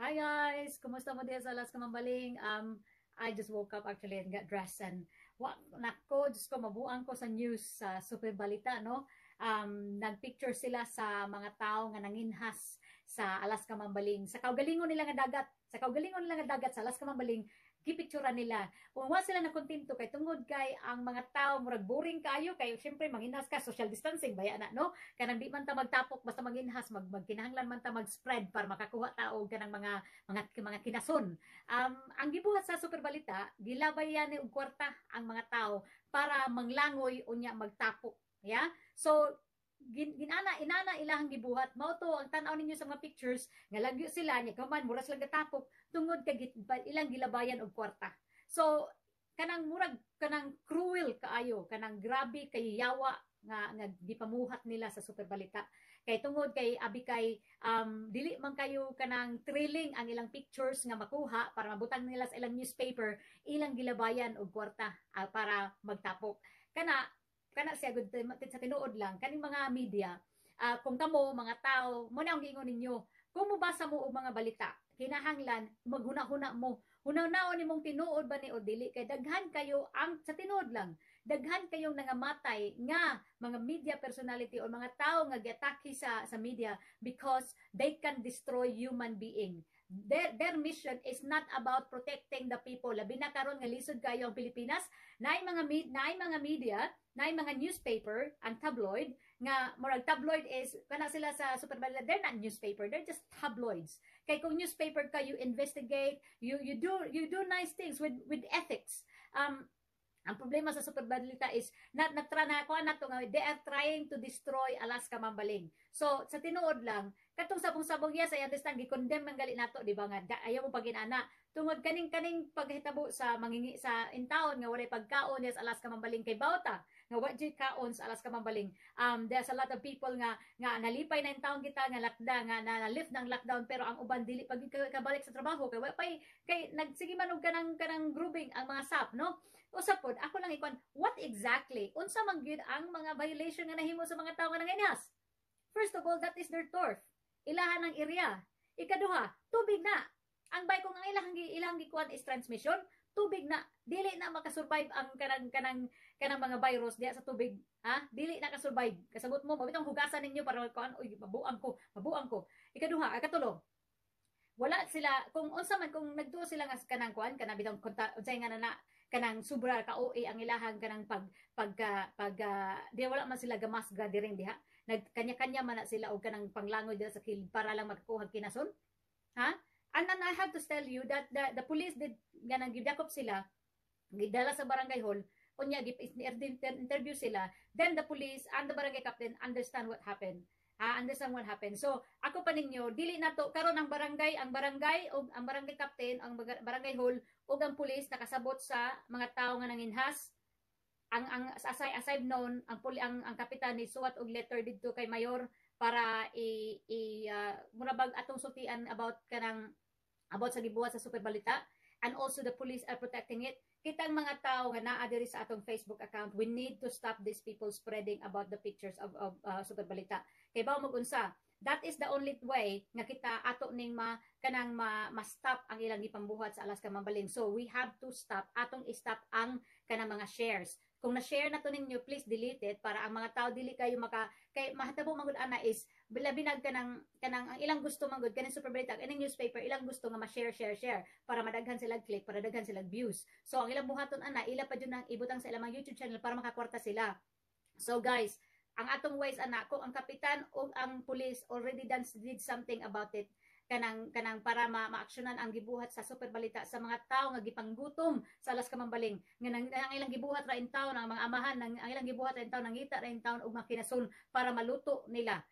Hi guys! Kumusta mo din sa Las Kamambaling? I just woke up actually and got dressed and nako, Diyos ko, mabuang ko sa news sa Super Balita, no? Nagpicture sila sa mga tao nga nanginhas sa Alas Kamambaling. Sa kaugalingon nila nga dagat, sa Alas Kamambaling, gipicturean nila. Kung wa sila nakontento kay tungod kay ang mga tao murag boring kayo kay syempre manginhas ka social distancing baya na no kanang di man ta magtapok basta manginhas magkinahanglan man ta mag-spread para makakuha tao kanang mga kinason. Ang gibuhat sa Super Balita gilabayan ni og kwarta ang mga tao para manglangoy unya magtapok. Yeah? So inana ilahang gibuhat mao to ang tan-aw ninyo sa mga pictures nga lagyo sila nya kaman mura sila gatapok tungod kay ilang gilabayan og kwarta. So kanang murag kanang cruel kaayo, kanang grabe kay yawa nga gipamuhat nila sa Super Balita. Kay tungod kay abi kay dili man kayo kanang thrilling ang ilang pictures nga makuha para mabutang nila sa ilang newspaper, ilang gilabayan og kwarta para magtapok. Kana siya gud sa tinuod lang kaning mga media. Kung kamo mga tao mo na ang giingon ninyo, kung mubasa mo og mga balita, kinahanglan maghuna-huna mo. Hunaw-naon nimong tinuod ba ni o dili kay daghan kayo ang sa tinuod lang. Daghan kayong nangamatay nga mga media personality o mga tao nga giatake sa media because they can destroy human being. Their mission is not about protecting the people. Labi na karon nga lisod kayo ang Pilipinas, naay mga media, naay mga newspaper, ang tabloid nga murag tabloid is kana sila sa Super Balita, they're not newspaper, they're just tabloids. Kay kung newspaper ka, you investigate, you do nice things with ethics. Ang problema sa Super Balita is na to nga they are trying to destroy Alaska Mambaling. So sa tinuod lang katong sabong-sabong yes I understand gi-condemn man gali nato di ba nga ayaw mo paginana tungod kaning paghitabo sa mangingi sa intawon nga walay pagkaon yes Alaska Mambaling kay bawta nga wa jud kaon sa Alaska Mambaling. There's a lot of people nga nalipay na intawon kita nga lockdown nga na lift ng lockdown pero ang uban dili pag kabalik sa trabaho kay wa pay kay nagsige man og kanang grouping ang mga SAP no. Usap pod ako lang ikon what exactly unsa man gyud ang mga violation nga nahimo sa mga tawo nga nanginhas. First of all, that is their turf. Ilahan ng area. Ikaduha, tubig na. Ang bay kung ang ilang gikuan is transmission, tubig na. Dili na makasurvive ang kanang mga virus diya sa tubig. Ha? Dili na ka-survive. Kasabot mo, mabitong hugasan ninyo para kuan, uy, mabuang ko. Ikaduha, katulo, wala sila kung unsa man kung nagtuo sila nga kanang kuan kanang bitong unsay nga na kanang sobra ka OA ang ilahang kanang di wala man sila gamasga diring diha nagkanya-kanya man na sila og kanang panglangoy dira sa kilid para lang makakuha kinason ha and then I have to tell you that the police did ganang gidakop sila gidala sa barangay hall unya interview sila then the police and the barangay captain understand what happened. Understand what happened. So, ako pa ninyo, dili na to, karon ang barangay o ang barangay captain, ang barangay hall, o ang pulis nakasabot sa mga tao nga nanginhas. Aside noon, ang kapitan ni suwat og letter didto kay mayor para murabag atong sultian about sa gibuhat sa Super Balita. And also the police are protecting it. Kitang mga tao nga naa diri sa atong Facebook account, we need to stop these people spreading about the pictures of Super Balita. Kay bawo mag-unsa, that is the only way nga kita ato ning ma-stop ang ilang gipambuhat sa Alaska Mambaling. So we have to stop, atong i-stop ang kanang mga shares. Kung na-share na to ninyo, please delete it para ang mga tao dili kayo kay mahatabo mangud ana is bilabinag kanang ang ilang gusto mangud kaning Super Balita kaning newspaper ilang gusto nga ma-share para madaghan sila click para daghan sila views. So ang ilang buhaton ana ila pa jud nang ibutang sa ilang YouTube channel para makakwarta sila. So guys, ang atong ways ana kung ang kapitan o ang police already did something about it kanang para maaksyonan ang gibuhat sa Super Balita sa mga tao nga gipanggutom sa Alas Kamambaling nga ang ilang gibuhat ra in town ang mga amahan ang ilang gibuhat ra in town nangita ra in town og makinason para maluto nila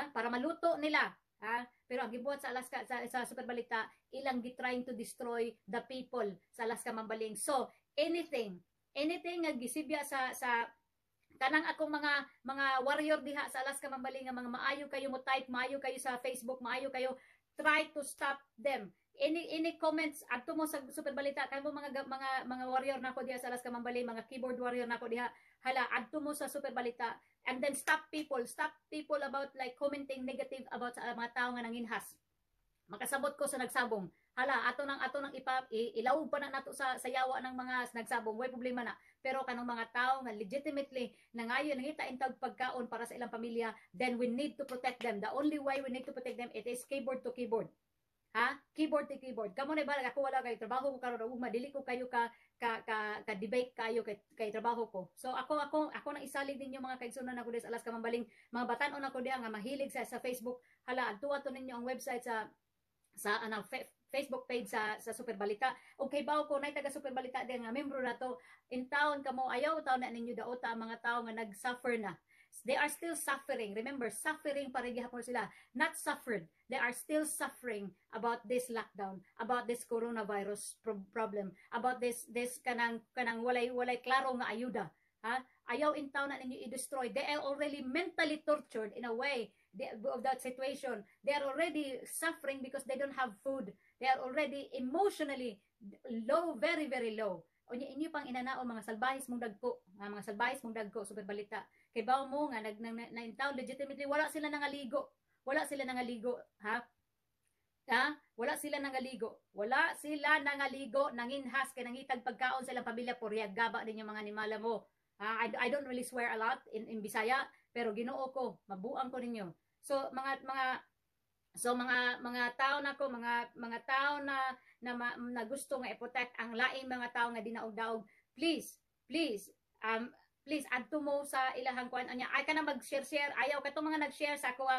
ha pero ang gibuhat sa Alaska sa Super Balita ilang trying to destroy the people sa Alas Kamambaling. So anything nga gisibya sa kanang akong mga warrior diha sa Alas Kamambaling nga mga maayo kayo mo type maayo kayo sa Facebook maayo kayo try to stop them. Any comments adto mo sa Super Balita kamo mga warrior nako diha sa Alas Kamambaling, mga keyboard warrior nako diha. Hala adto mo sa Super Balita and then stop people about like commenting negative about sa mga tao nga nanginhas. makasabot ko sa nagsabong. Hala, ato nang ilawog pa na nato sa yawa ng mga nagsabong, way problema na. Pero kanang mga tao nga legitimately nangayon nangita intag pagkaon para sa ilang pamilya, then we need to protect them. The only way we need to protect them, it is keyboard to keyboard. Ha? Keyboard to keyboard. Kamo na ba ako wala kay trabaho ko karon ug madili ko kayo ka debate kayo kay trabaho ko. So ako nang isalig ninyo mga kaigsunan ako des alas ka mambaling mga batan-on ako diha nga mahilig sa Facebook. Hala, adtuwa to ninyo ang website sa Facebook page sa Super Balita. Okay ba ko nay taga Super Balita diha nga membro na to. In town kamo ayaw taon na ninyo daota ang mga tao nga nag-suffer na. They are still suffering. Remember, suffering para gihapon sila. Not suffered. They are still suffering about this lockdown, about this coronavirus problem, about this kanang walay klaro nga ayuda. Ha? Ayaw in town na ninyo i-destroy. They are already mentally tortured in a way of that situation. They are already suffering because they don't have food. They are already emotionally low, very, very low. O inyo pang inanao mga salbahis mong dagko, mga salbahis mong dagko, Super Balita. Kay bawo mo nga na in town legitimately wala sila nangaligo. Wala sila nangaligo, ha? Ha? Wala sila nangaligo. Wala sila nangaligo, nanginhas kay nangitag pagkaon sa ilang pamilya poryag gaba ninyo mga animala mo. I don't really swear a lot in Bisaya, pero Ginoo ko, mabuang ko ninyo. So mga tao na ko, mga tao na gusto nga i-protect ang laing mga tao nga dinaog-daog, please adto mo sa ilahang kuan anya. Ay ka na mag-share, ayaw ka mga nag-share sa ako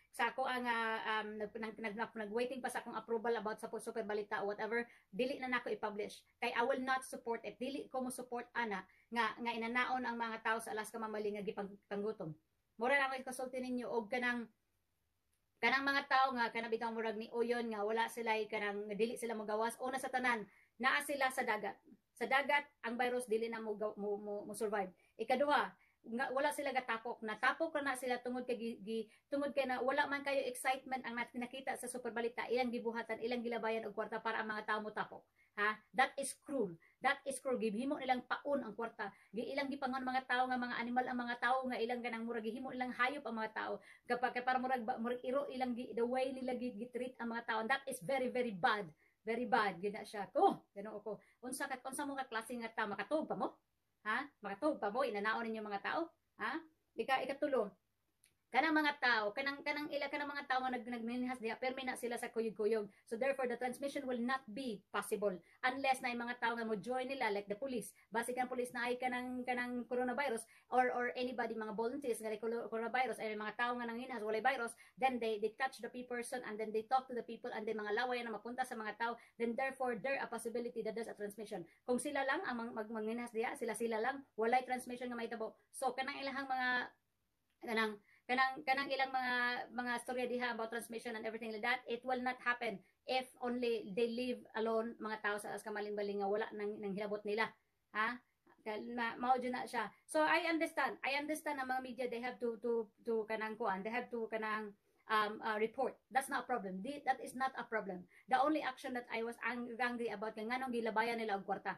nag-waiting pa sa akong approval about sa Super Balita or whatever, dili na nako i-publish. Kay I will not support it. Dili ko mo support ana nga inanaon ang mga tao sa Alaska Mamaling nga gipanggutom. Mura na ako ikonsulti ninyo og kanang mga tao nga kanang bitang murag ni Oyon nga wala sila kanang dili sila mogawas o na sa tanan naa sila sa dagat. Sa dagat ang virus dili na mo survive. Ikaduha, nga wala sila gatapok, natapok na sila tungod kay na wala man kayo excitement ang nakita sa Super Balita, ilang gibuhatan, ilang gilabayan og kwarta para ang mga tao mo tapok. Ha? That is cruel. Gihimo nilang paon ang kwarta. Ilang gipangon mga tao nga mga animal ang mga tao nga ilang ganang murag gihimo nilang hayop ang mga tao. Kapag para murag iro ilang the way nila gitreat ang mga tao. That is very very bad. Very bad gina siya. Ganun ko. Unsa mo ka klase nga tao makatug pa mo? Ha? Makatug pa mo inanaon ninyo mga tao? Ha? Ikatulo. Kanang mga tao, kanang mga tao nga nagminhas diha permi na sila sa kuyog-kuyog. So therefore the transmission will not be possible unless na yung mga tao nga mo join nila like the police. Basic ang police na ay kanang coronavirus or anybody mga volunteers nga coronavirus ay mga tao nga nanghinhas walay virus, then they touch the person and then they talk to the people and then mga laway na mapunta sa mga tao, then therefore there a possibility that there's a transmission. Kung sila lang ang manghinhas diha, sila lang walay transmission nga mahitabo. So kanang ilahang mga kanang ilang mga storya diha about transmission and everything like that, it will not happen if only they live alone mga tao sa Alaska Maling-Baling nga wala nang hilabot nila. Ha? Mao dyan na siya. So I understand ang mga media, they have to kanang kuan, they have to kanang report. That's not a problem. That is not a problem. The only action that I was angry about kay nganong gilabayan nila og kwarta.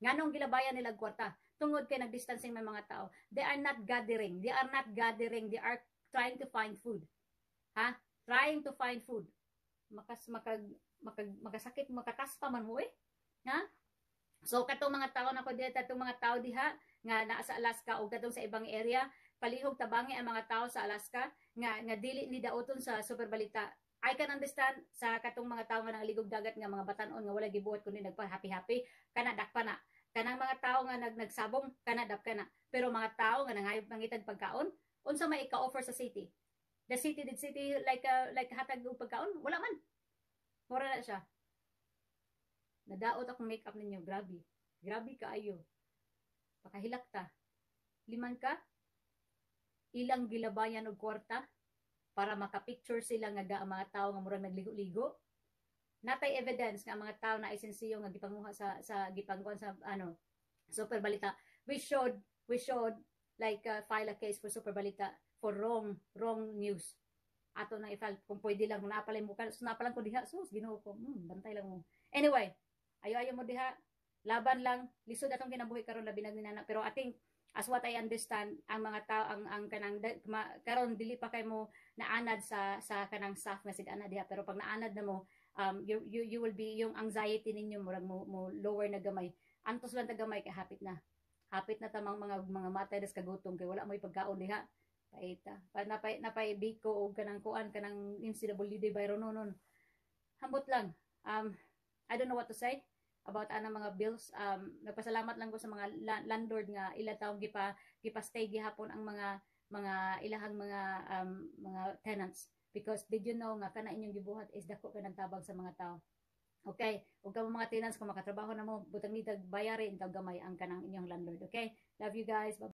Tungod kay nagdistancing may mga tao. They are not gathering. They are trying to find food. Ha? Trying to find food. Makasakit, makataspa man mo eh. Ha? So katong mga tao na ko diha nga naa sa Alaska o katong sa ibang area, palihog tabangi ang mga tao sa Alaska nga dili ni daoton sa Super Balita. I can understand sa katong mga tao nga nangligog dagat nga mga batan-on nga wala gibuhat kundi nagpa-happy kana dakpa na. Kanang mga tao nga nagsabong kana dap kana. Pero mga tao nga nangitag pagkaon, unsa may ika-offer sa city? The city like hatag og pagkaon, wala man. Mura na siya. Nadaot akong make-up ninyo, grabe. Grabe kaayo. Pakahilak ta. Liman ka? Ilang gilabayan og kwarta para makapicture sila nga mga tao nga murag nagligo-ligo. Natay evidence nga mga tao na isensiyo nga gipanguha sa gipangkuan sa Super Balita. We should file a case for Super Balita for wrong news. Ato na i-file kung pwede lang kung naapalay mo ka, napalang ko diha, sus Ginoo ko. Bantay lang mo. Anyway, ayo mo diha, laban lang, lisod atong kinabuhi karon labi nagninana, pero I think as what I understand, ang mga tao ang kanang karon dili pa kay mo naanad sa kanang staff message anad diha, pero pag naanad na mo, you will be, yung anxiety ninyo murag mo lower na gamay, antos lang ta gamay kay hapit na tamang mga matay des kagutom kay wala may pagkaon diha. Paita pa napay biko og kanang kuan kanang NCWD bayro nonon, hambot lang. I don't know what to say about ana mga bills. Nagpasalamat lang ko sa mga landlord nga ila taong gipa-stay gihapon ang mga ilahang mga tenants, because did you know nga kana inyong gibuhat is dako ka nagtabang sa mga tao. Okay, ug kamo mga tenants kung makatrabaho na mo butang ni bayari intag gamay ang kanang inyong landlord. Okay, love you guys. Bye.